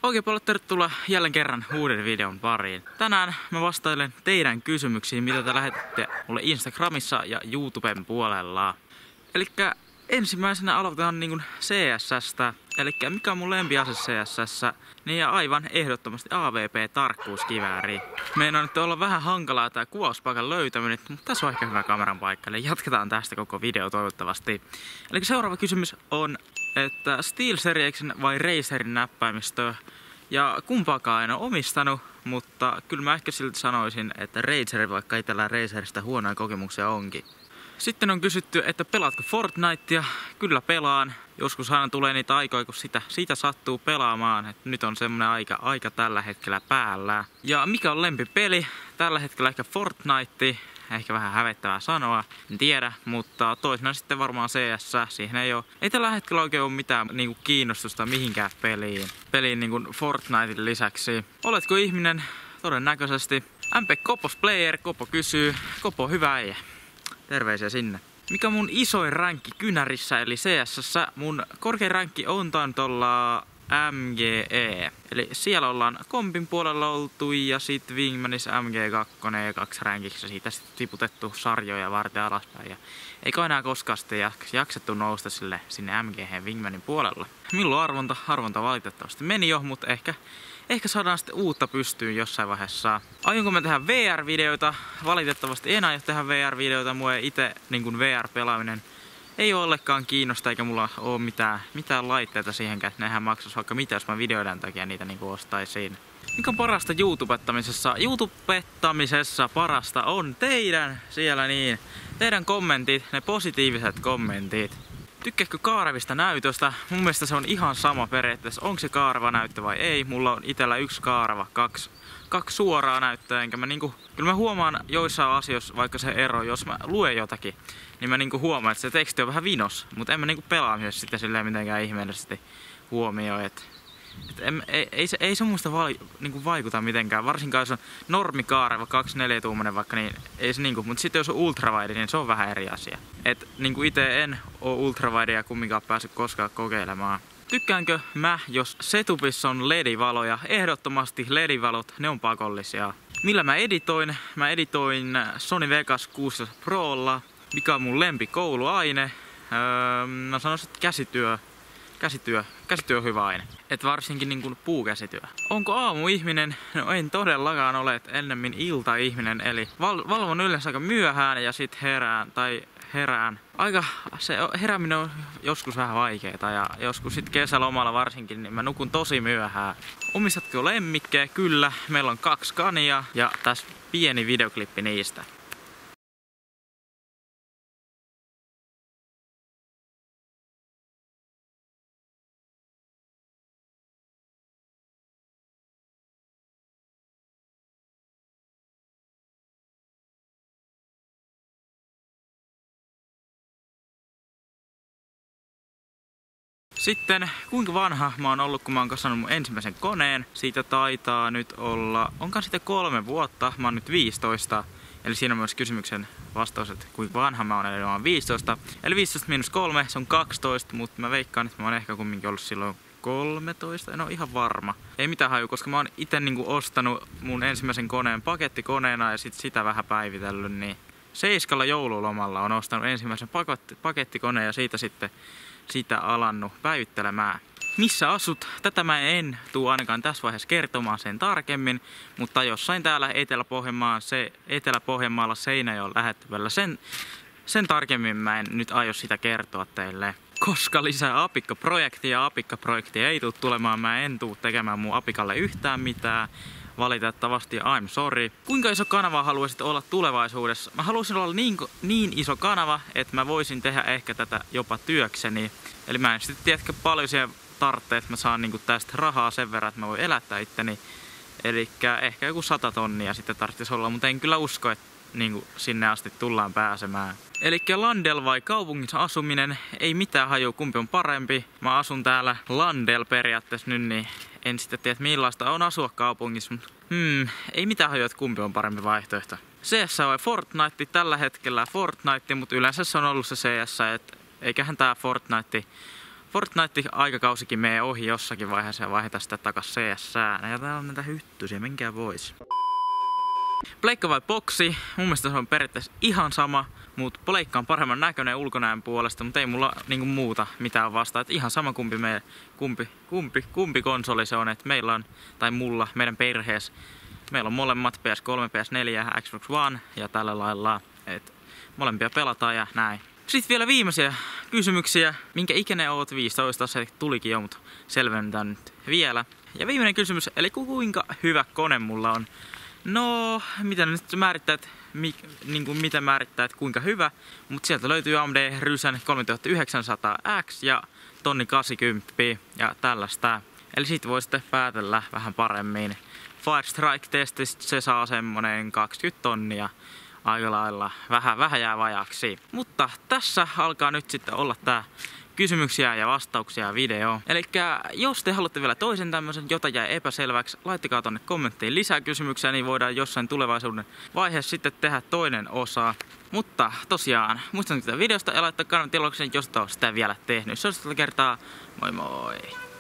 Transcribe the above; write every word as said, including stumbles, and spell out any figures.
Oikein paljon tervetuloa jälleen kerran uuden videon pariin. Tänään mä vastailen teidän kysymyksiin, mitä te lähetitte mulle Instagramissa ja YouTuben puolella. Elikkä ensimmäisenä aloitetaan niin C S S:stä. Elikkä mikä on mun lempiase C S S? Niin ja aivan ehdottomasti A V P-tarkkuuskivääri. Meinaa nyt olla vähän hankalaa tää kuvauspaikan löytäminen, mutta tässä on ehkä hyvä kameran paikka, eli jatketaan tästä koko video toivottavasti. Eli seuraava kysymys on, että SteelSerieksen vai Razerin näppäimistö? Ja kumpaakaan en ole omistanut, mutta kyllä mä ehkä silti sanoisin, että Razer, vaikka itsellään Razerista huonoja kokemuksia onkin. Sitten on kysytty, että pelaatko Fortnitea? Kyllä pelaan. Joskus aina tulee niitä aikoja, kun sitä, siitä sattuu pelaamaan. Et nyt on semmonen aika, aika tällä hetkellä päällä. Ja mikä on lempipeli? Tällä hetkellä ehkä Fortnite. Ehkä vähän hävettävää sanoa, en tiedä, mutta toisena sitten varmaan C S. Siihen ei oo, ei tällä hetkellä oikein ole mitään niinku kiinnostusta mihinkään peliin. Peliin niinku Fortnitein lisäksi. Oletko ihminen? Todennäköisesti. M P Kopos Player, Kopo kysyy. Kopo, hyvä äijä. Terveisiä sinne. Mikä mun isoin ränkki kynärissä eli C S? Mun korkein ränkki on tainnut olla M G E. Eli siellä ollaan kompin puolella oltu ja sit Wingmanissa M G kaksi ja kaksi ränkiksi ja siitä sitten tiputettu sarjoja varten alaspäin. Ja eikä enää koskaan sitten jaksettu nousta sille sinne M G E Wingmanin puolella. Milloin arvonta? Arvonta valitettavasti meni jo, mutta ehkä, ehkä saadaan sitten uutta pystyyn jossain vaiheessa. Aionko mä tehdä V R-videoita? Valitettavasti en aio tehdä V R-videoita. Mua ei ite niin kuin V R-pelaaminen ei ole ollenkaan kiinnosta, eikä mulla ole mitään, mitään laitteita siihenkään, että nehän maksaisi vaikka mitä, jos mä videoiden takia niitä niin kuin ostaisin. Mikä on parasta YouTubettamisessa? YouTubettamisessa parasta on teidän siellä niin, teidän kommentit, ne positiiviset kommentit. Tykkääkö kaarevista näytöstä? Mun mielestä se on ihan sama periaatteessa, onko se kaareva näyttö vai ei. Mulla on itellä yksi kaareva, kaksi, kaksi suoraa näyttöä, enkä mä niinku, kyllä mä huomaan joissain asioissa, vaikka se ero, jos mä luen jotakin, niin mä niinku huomaan, että se teksti on vähän vinos, mutta en mä niinku pelaa myös sitä silleen mitenkään ihmeellisesti huomioi, että et en, ei, ei, se, ei se muista va, niinku vaikuta mitenkään, varsinkaan jos on normikaareva kaksikymmentäneljä tuumainen vaikka, niin ei se niinku, mutta sitten jos on ultrawide, niin se on vähän eri asia. Et niinku ite en oo ultrawideja kumminkaan päässyt koskaan kokeilemaan. Tykkäänkö mä, jos setupissa on L E D-valoja? Ehdottomasti L E D-valot, ne on pakollisia. Millä mä editoin? Mä editoin Sony Vegas kuusitoista Prolla. Mikä on mun lempikouluaine? Öö, mä sanoisin, että käsityö. Käsityö. Käsityö on hyvä aine. Et varsinkin niin kuin puukäsityö. Onko aamuihminen? No en todellakaan ole, et ennemmin iltaihminen. Eli val valvon yleensä aika myöhään ja sit herään tai herään. Aika, se herääminen on joskus vähän vaikeeta ja joskus sit kesälomalla varsinkin, niin mä nukun tosi myöhään. Omistatko lemmikkejä? Kyllä. Meillä on kaksi kania ja tässä pieni videoklippi niistä. Sitten, kuinka vanha mä oon ollut, kun mä oon kasannut mun ensimmäisen koneen. Siitä taitaa nyt olla, onkaan siitä kolme vuotta, mä oon nyt viisitoista. Eli siinä on myös kysymyksen vastaus, että kuinka vanha mä oon, eli mä oon viisitoista. Eli viisitoista miinus kolme, se on kaksitoista, mutta mä veikkaan, että mä oon ehkä kumminkin ollut silloin kolmetoista, en oo ihan varma. Ei mitään haju, koska mä oon ite niinku ostanut mun ensimmäisen koneen pakettikoneena ja sit sitä vähän päivitellyt, niin Seiskalla joululomalla on ostanut ensimmäisen pakettikoneen ja siitä sitten sitä alannut päivittelemään. Missä asut? Tätä mä en tuu ainakaan tässä vaiheessa kertomaan sen tarkemmin, mutta jossain täällä Etelä-Pohjanmaalla, se, Etelä-Pohjanmaalla Seinäjoella lähettävällä sen, sen tarkemmin mä en nyt aio sitä kertoa teille. Koska lisää Apikka-projektia, Apikka-projektia ei tule tulemaan, mä en tuu tekemään mun Apikalle yhtään mitään. Valitettavasti I'm sorry. Kuinka iso kanava haluaisit olla tulevaisuudessa? Mä haluaisin olla niin, niin iso kanava, että mä voisin tehdä ehkä tätä jopa työkseni. Eli mä en sitten tiedäkö paljon siihen tarvitse, että mä saan niinku tästä rahaa sen verran, että mä voin elättää itteni. Eli ehkä joku sata tonnia sitten tarvitsisi olla, mutta en kyllä usko, että niinku sinne asti tullaan pääsemään. Eli Landel vai kaupungissa asuminen? Ei mitään haju, kumpi on parempi. Mä asun täällä Landel periaatteessa nyt, niin en sitten tiedä millaista on asua kaupungissa. Hmm, ei mitään haju, että kumpi on parempi vaihtoehto. C S vai Fortnite? Tällä hetkellä Fortnite, mutta yleensä se on ollut se C S, että eiköhän tää Fortnite Fortnite-aikakausikin menee ohi jossakin vaiheessa ja vaihdetaan sitä takas C S:ään. Ja täällä on näitä hyttysiä, menkää pois. Pleikka vai boksi? Mun mielestä se on periaatteessa ihan sama, mutta pleikka on paremman näköinen ulkonäön puolesta, mutta ei mulla niinku muuta mitään vastaa. Et ihan sama kumpi, me, kumpi, kumpi, kumpi konsoli se on, että meillä on, tai mulla, meidän perheessä, meillä on molemmat P S kolme, P S neljä, Xbox One ja tällä lailla, että molempia pelataan ja näin. Sitten vielä viimeisiä kysymyksiä. Minkä ikäinen oot? viisitoista, se tulikin jo, mutta selvennetään nyt vielä. Ja viimeinen kysymys, eli kuinka hyvä kone mulla on? No, mitä nyt määrittää, että mi, niin kuin miten määrittää, että kuinka hyvä. Mutta sieltä löytyy A M D Ryzen kolmetuhattayhdeksänsataa X ja tonni kahdeksankymmentä ja tällaista. Eli siitä voi sitten päätellä vähän paremmin. Firestrike-testistä se saa semmonen kaksikymmentä tonnia. Aika lailla vähän, vähän jää vajaksi. Mutta tässä alkaa nyt sitten olla tää kysymyksiä ja vastauksia video. Elikkä jos te haluatte vielä toisen tämmöisen, jota jäi epäselväksi, laittakaa tonne kommenttiin lisää kysymyksiä, niin voidaan jossain tulevaisuuden vaiheessa sitten tehdä toinen osa. Mutta tosiaan, muistakaa tätä videosta ja laittaa kanavaan tilaukseen, jos et ole sitä vielä tehnyt. Se olisi tällä kertaa. Moi moi!